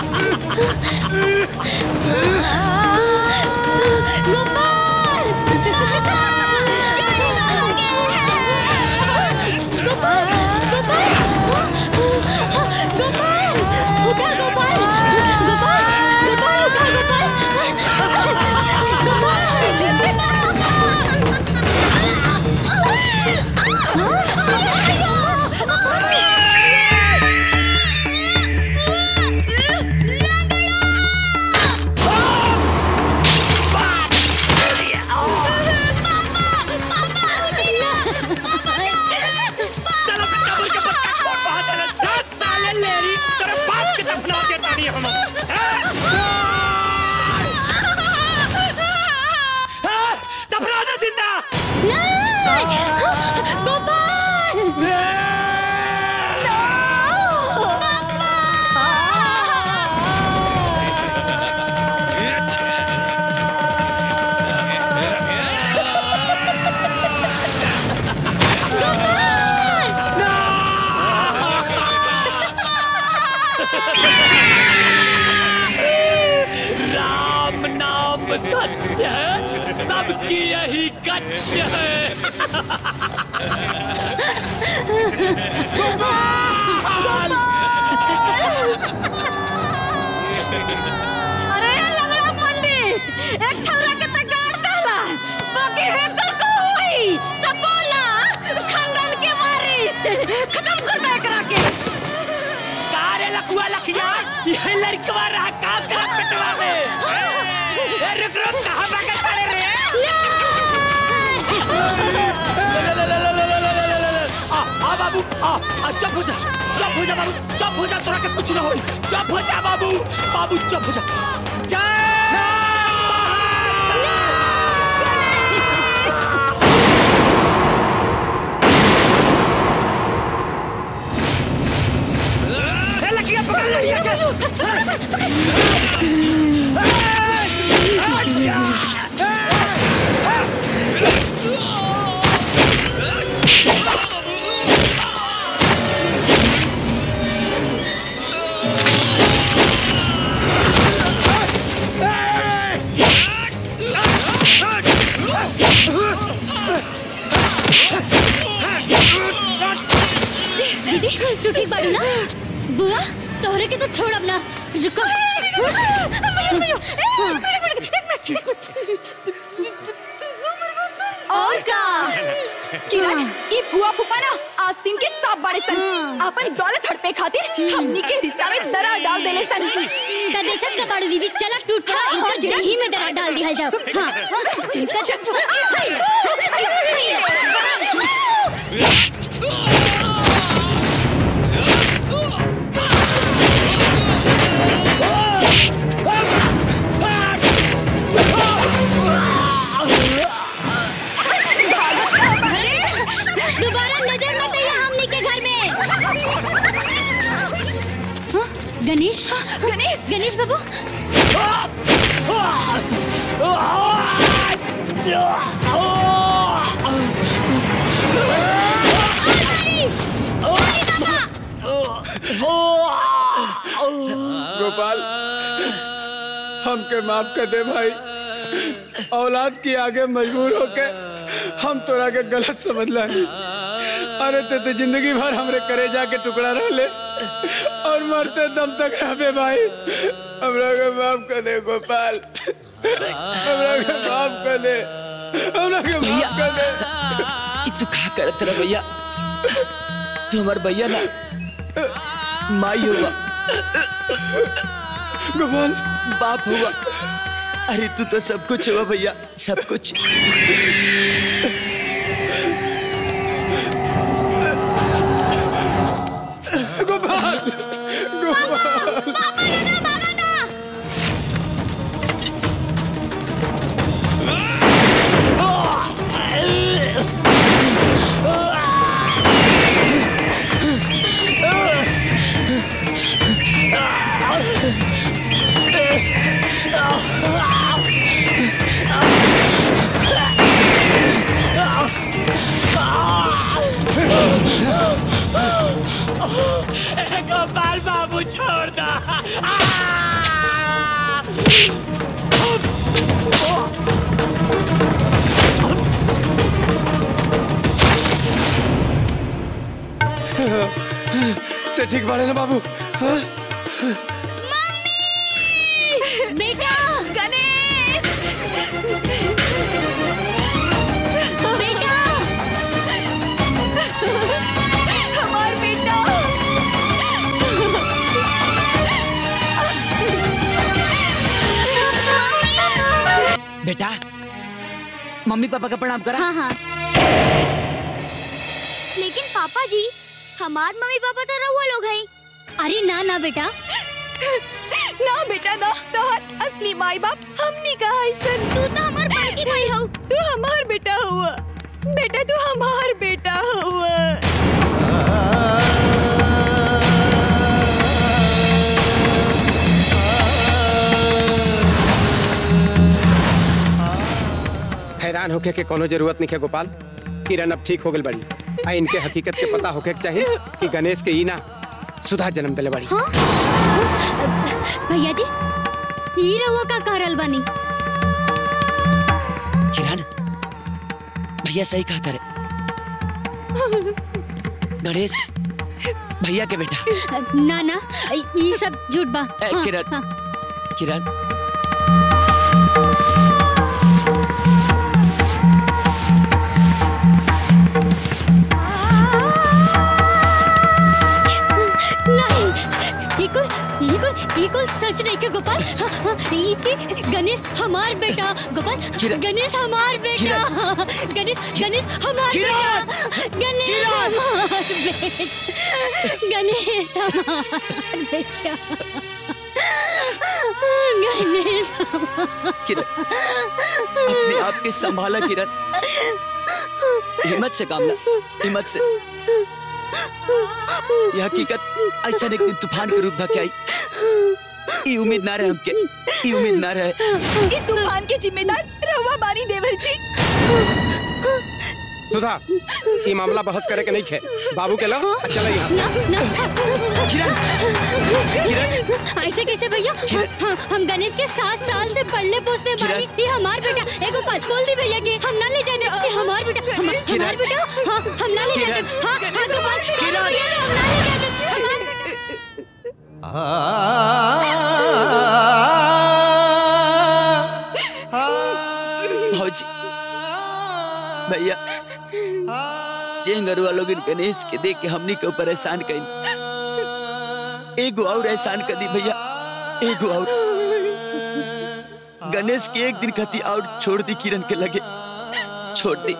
सत्य है, सबकी यही कच्च है। अरे लंगड़ा पंडित, एक ठौरा के तगाड़ डाला, बाकी हेकर को हुई, सब बोला, खानदान के वारिस, खत्म कर दे करा के। कारे लकुआ लखिया, ये लड़कवा रहा काम करा पेटवा में। रुक रुक कहाँ भागे पड़े रे? आ बाबू चुप हो जा बाबू, चुप हो जा, तोरा के कुछ न होई, चुप हो जा बाबू, बाबू चुप हो जा। लड़कियां पकड़ लड़कियां दीदी तू ठीक बाड़ू ना? बुआ तोहरे के तो छोड़ अपना, रुको। और का किरण ई बुआ फूफा ना आस्तीन के सब बड़े सन अपन दौलत हड़पे खातिर हमनी के रिश्ता में दरार डाल देले सन। का देखत का बाड़ू दीदी, चला टूट पड़ा, इनका दही में दरार डाल दिया जाओ। हां दोबारा नजर मत आइए हमनी के घर में। गणेश गणेश गणेश बाबू, गोपाल हमके माफ कर दे भाई, औलाद की आगे मजबूर होके हम तोरा के गलत समझला नहीं। अरे ते जिंदगी भर हमरे करे जाके टुकड़ा रह ले और मरते दम तक रहबे भाई। हमरा के माफ कर दे गोपाल, हमरा के माफ कर दे, हमरा के माफ कर दे। तू क्या करत रह भैया? तू हमार भैया ना माई हुआ, गोपाल बाप हुआ। अरे तू तो सब कुछ हुआ भैया, सब कुछ। गोपाल गोपाल ते ठीक बाड़े ना बाबू? हाँ? बेटा गणेश बेटा हमार बेटा बेटा मम्मी पापा का प्रणाम करा। हाँ हाँ। लेकिन पापा जी हमार मम्मी पापा तो रहुआ लोग हैं। अरे ना ना बेटा, ना बेटा ना, तोहर असली माई बाप हमनी का हईसन। तू तो हमार बड़की भाई हो, तू हमार बेटा हुआ। बेटा तू हमार बेटा हुआ। हैरान होके के कोनो जरूरत नहीं है गोपाल। किरण अब ठीक हो गई बड़ी। आ इनके हकीकत के पता होके चाहिए कि गणेश के ई ना सुधा जन्म दिले बड़ी। हाँ? भैया जी ई रहुआ का करल बनी। किरण भैया सही कहा करे। गणेश भैया के बेटा। ना ना ये सब झूठ बा। हाँ, किरण हाँ। किरण ये सच नहीं के गोपाल। हाँ, हाँ, गणेश हमार बेटा गोपाल। गणेश हमार बेटा। गणेश गणेश हमार बेटा। गणेश हमार बेटा। गणेश हमार बेटा। गणेश किरण अपने आप के संभाला किरण। हिम्मत से काम ला, हिम्मत से। यह हकीकत ऐसा एक दिन तूफान के रूप धके आई। ये उम्मीद ना रहे हमके, ये उम्मीद ना रहे। ये तूफान के जिम्मेदार रहुआ बानी देवर जी। सुधा ये मामला बहस करे के नहीं है। बाबू के लो चलो यहाँ से। ना ना किरण किरण ऐसे कैसे भैया? हम गणेश के 7 साल से पढ़ले पोसते बानी। ये हमार बेटा। एगो बात बोल दी भैया के हम ना ले जाने। ये हमार बेटा, हमार बेटा। हाँ हम ना ले जाने। हाँ हाँ गोपाल हम ना ले जाने। हमार भौजी भैया चेंगरुआ लोग गणेश के देख के हमनी के ऊपर एहसान कई। एगो और एहसान कर दी भैया, एगो और। गणेश के एक दिन खाती और छोड़ दी किरण के लगे। छोड़ दी।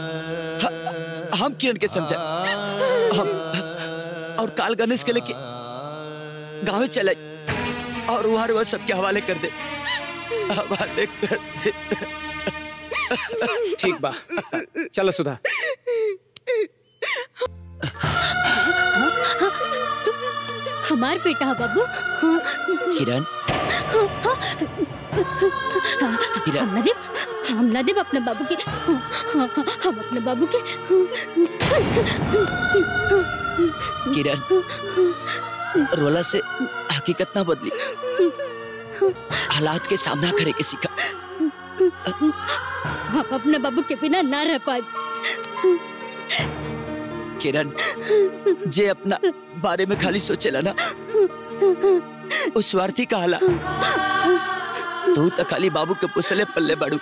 हम किरण के समझा। हम और काल गणेश के लेके गाँव चले और वह सबके हवाले कर दे, हवाले कर दे। ठीक बा चलो सुधा। हमार बेटा है बाबू। किरण हम ना देव अपने बाबू के। हम अपने बाबू के। किरण रोला से हकीकत ना बदली, हालात के सामना करे के सीखा। हम अपने बाबू के बिना ना रह पाए। किरण जे अपना बारे में खाली सोचेला ना उस स्वार्थी का हाला। तू तो खाली बाबू के पुसले पल्ले बाड़ू।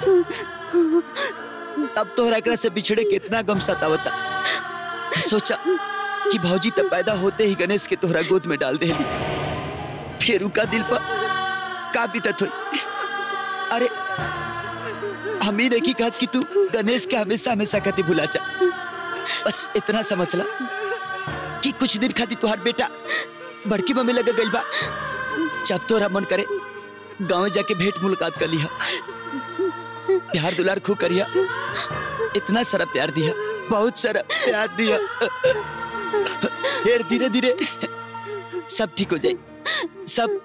अब तोहरा एकरा से बिछड़े कितना गम सतावता। सोचा कि भौजी तब पैदा होते ही गणेश के तोहरा गोद में डाल देली। फिर उनका दिल पर का बीतत हुई। अरे हम ही नहीं कहत कि तू गणेश के हमेशा हमेशा कति भुला जा। बस इतना समझ ला कि कुछ दिन खाती तुहार बेटा बड़की मम्मी लगे गई बा। जब तोरा मन करे गाँव जाके भेंट मुलाकात कर लिया, प्यार दुलार खूब करिया। इतना सारा प्यार दिया, बहुत सारा प्यार दिया। फिर धीरे धीरे सब ठीक हो जाए। सब